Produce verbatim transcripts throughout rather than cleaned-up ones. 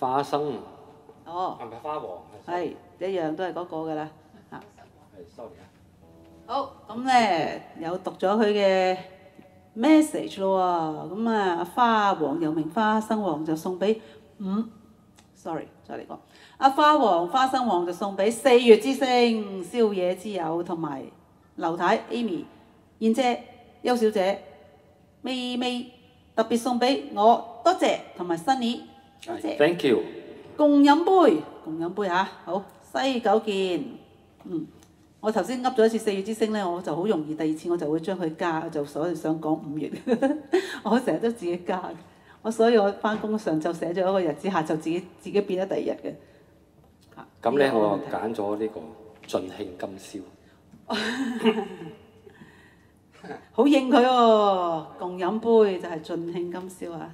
花生。 哦。 係咪花王？ 係一樣都係嗰個㗎啦。嚇。 係 sorry 啊。 好，咁咧有讀咗佢嘅 message 咯喎，咁啊花王又名花生王就送俾五 ，sorry 再嚟講，阿花王花生王就送俾四月之星、宵夜之友同埋劉太 Amy、燕姐、邱小姐、咪咪，特別送俾我，多謝同埋 Sunny， 多謝。 Thank you。 共飲杯，共飲杯嚇，好西九見，嗯。我頭先噏咗一次四月之星咧，我就好容易第二次我就會將佢加，就所以想講五月。我成日都自己加，我所以我翻工上晝寫咗一個日子，下晝自己自己變咗第二日嘅。 咁咧我揀咗呢個盡興今宵。 好應佢喎，共飲杯就係盡興今宵啊！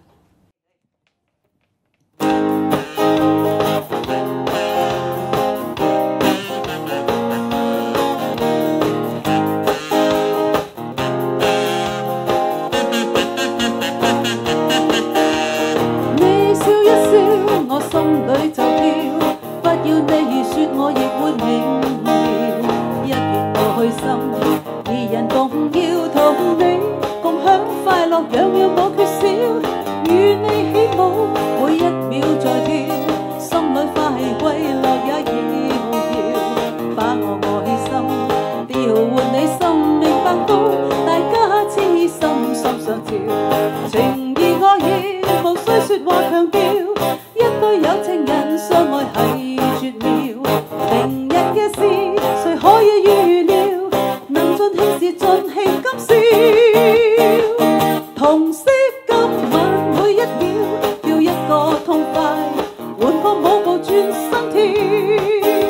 心裏就跳，不要你說我亦會明了，一片我開心，二人共要同你共享快樂，樣樣我缺少，與你起舞，每一秒在跳，心裏快慰樂也遙遙，把我愛心調換你生命百高，大家痴心心上照，情義愛意無需說話強調。有情人相愛係絕妙，明日嘅事誰可以預料？能盡興時盡興今宵，同惜今晚每一秒，要一個痛快，換個舞步轉身跳。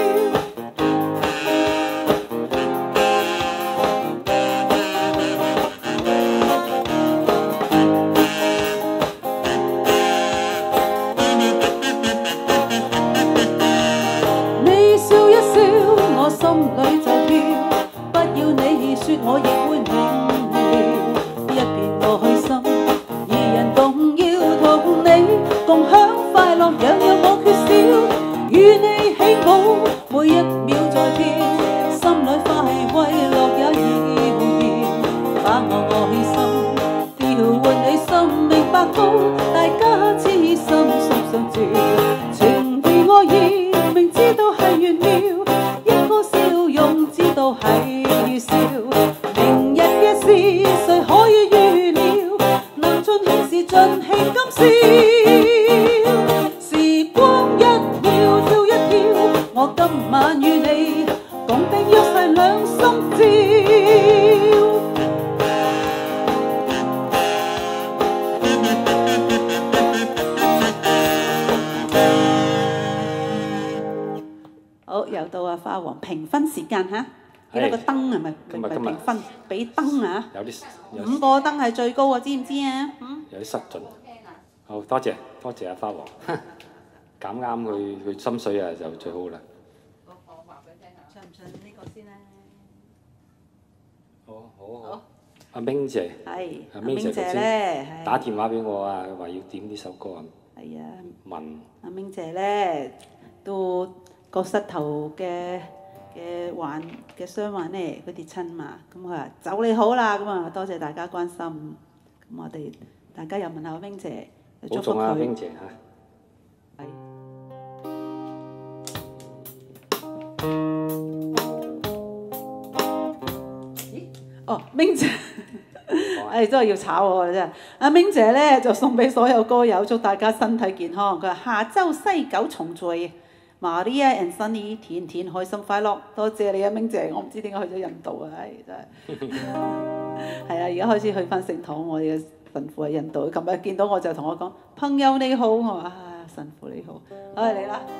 我亦會明了，一片我開心，二人共要同你共享快樂，樣樣我缺少，與你起舞，每一秒在跳，心裏快慰樂也遙遙，把我愛心調換你生命百高，大家痴心心相照，情義愛意明知道係玄妙，一個笑容知道係預兆。明日嘅事誰可以預料？能盡興時盡興今宵，時光一秒跳一跳，我今晚與你共定約誓兩心照。好，又到阿花王評分時間嚇。幾多個燈係咪？唔係評分，俾燈啊！ 有啲五個燈係最高啊，知唔知啊？嗯。 有啲失準。好多謝多謝阿花王，揀啱佢佢心水啊，就最好啦。 我我話俾你聽下，唱唔唱呢個先咧？ 好好好。阿明姐。 係。 阿明姐咧，打電話俾我啊，話要點呢首歌啊。 係啊。 問。 阿明姐咧，都個膝頭嘅。嘅患嘅傷患咧，佢跌親嘛，咁佢話就你好啦，咁啊多謝大家關心，咁我哋大家又問下冰姐，祝福佢。 保重啊，冰姐嚇。係。 咦？哦，冰姐，誒真係要炒我啦真係。阿冰姐咧就送俾所有歌友，祝大家身體健康。佢話下週西九重聚。Maria and Sunny 天天開心快樂，多謝你啊，明姐，我唔知點解去咗印度啊，唉真係，係啊，而家開始去翻聖堂，我哋嘅神父喺印度，琴日見到我就同我講朋友你好，我話啊神父你好，唉嚟啦。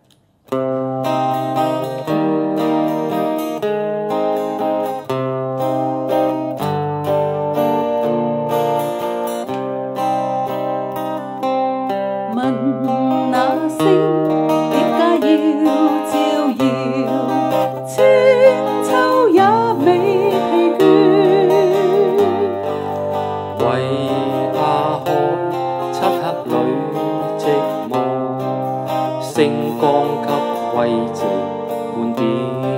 問那星。 星光給慰藉半點。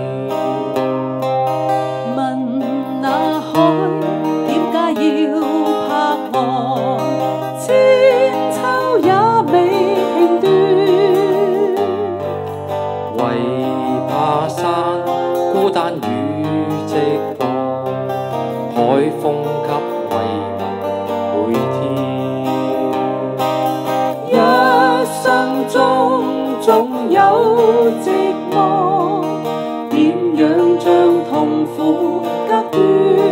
問那海點解要拍岸？千秋也未評斷。 為怕山孤單與寂寞，海風給慰問每天。 一生中總有寂寞，點樣將痛苦隔斷？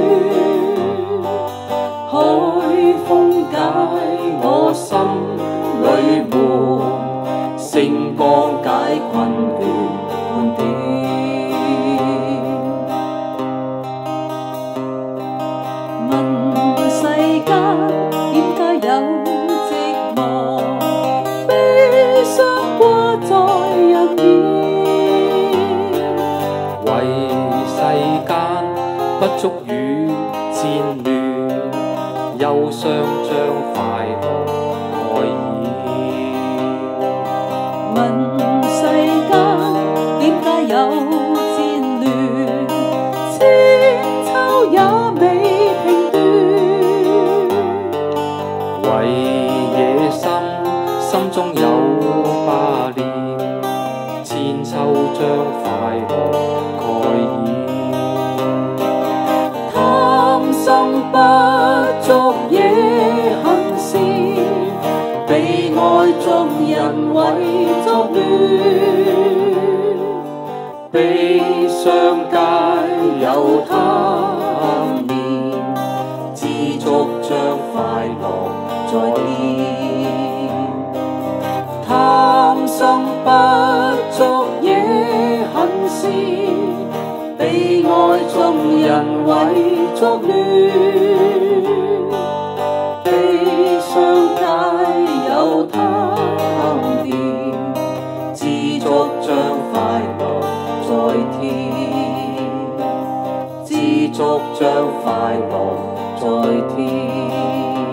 海風解我心裏悶，星光解困倦半點。問世間點解有寂寞？悲傷掛在人面， 為世間不足與戰亂，憂傷將快樂蓋掩。 問世間點解有戰亂？千秋也未評斷。 為野心心中有霸念，千秋將快樂蓋掩。 貪心不足惹恨事，被愛眾人為作亂。悲傷皆有貪念，知足將快樂在天。貪心不足惹恨事，被愛眾人為作亂。悲傷皆有貪念，知足將快樂在天。知足將快樂在天。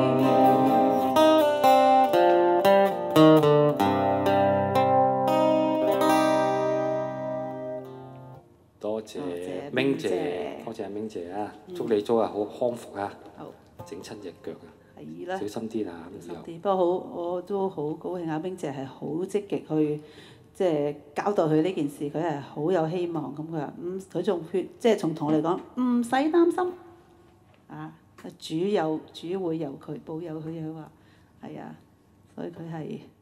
多謝明姐，多謝阿明姐啊！祝你早日好康復啊！ 好， 整親隻腳啊！ 係啦， 小心啲啊！ 小心啲。不過好，我都好高興阿冰姐係好積極去即係交代佢呢件事，佢係好有希望。咁佢話唔，佢仲勸即係從同我嚟講唔使擔心啊！主有主會由佢保佑佢，佢話係啊，所以佢係。